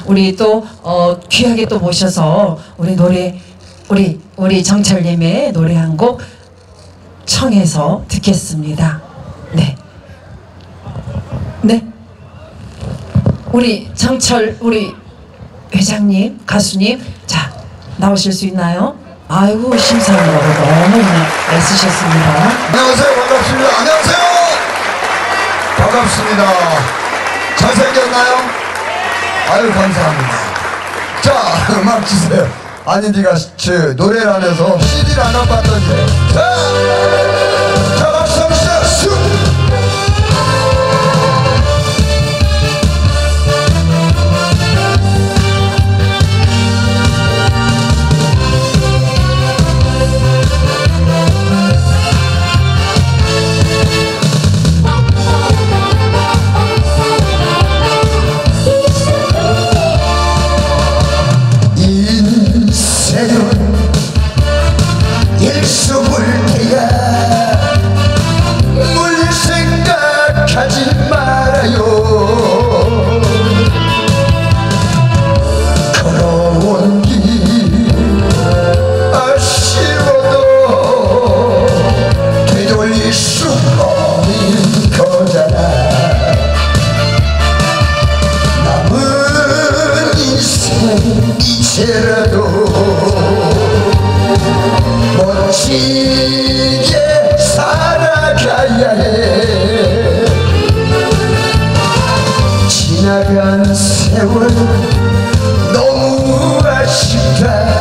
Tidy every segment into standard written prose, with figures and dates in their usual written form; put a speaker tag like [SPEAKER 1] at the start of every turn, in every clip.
[SPEAKER 1] 우리 또 귀하게 또 모셔서 우리 노래 우리 정철님의 노래 한 곡 청해서 듣겠습니다. 네. 네. 우리 정철 우리 회장님 가수님 자 나오실 수 있나요? 아이고 심사위원으로 너무 애쓰셨습니다.
[SPEAKER 2] 안녕하세요. 반갑습니다. 안녕하세요. 반갑습니다. 잘생겼나요? 아유 감사합니다. 자 음악 주세요. 아니 니가 노래를 안 해서 CD를 안 봤더니 자 박수 한번 주세요. 멋지게 살아가야 해. 지나간 세월 너무 아쉽다.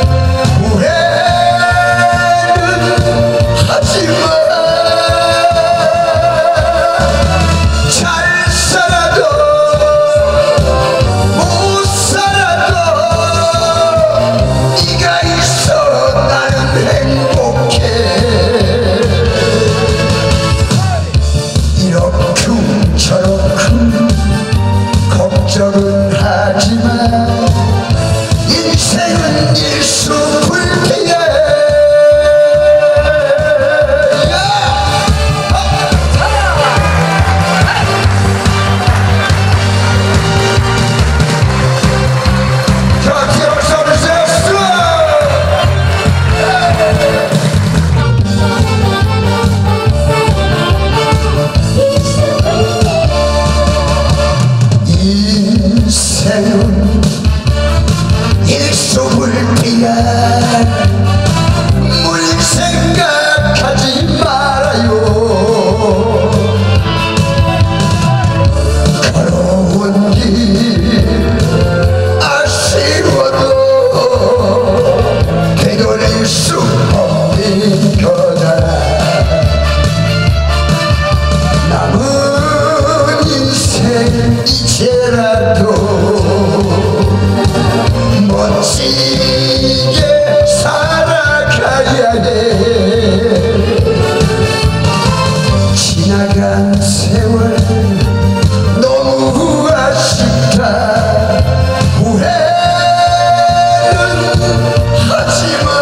[SPEAKER 2] 걱정은 하지마. 인생은 일수불태야. 자, 뒤에 박수 한번 주세요. 인생은 일수불태야. 물 생각하지 말아요. 걸어온 길 아쉬워도 되돌릴 수 없는 거잖아. 남은 인생 이제라도 멋지게 살아가야 해. 지나간 세월 너무 아쉽다. 후회는 하지마.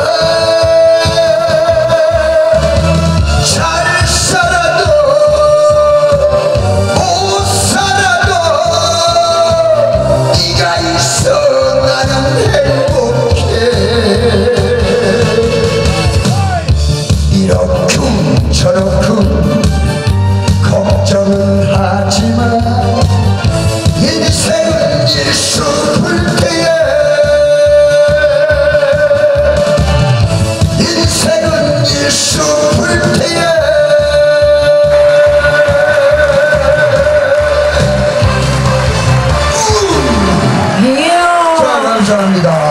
[SPEAKER 2] 잘 살아도 못 살아도 네가 있어 나는 행복해. 이렇쿵 저렇쿵 걱정은 하지마. 인생은 일수불태야. 인생은 일수불태야. 자 감사합니다.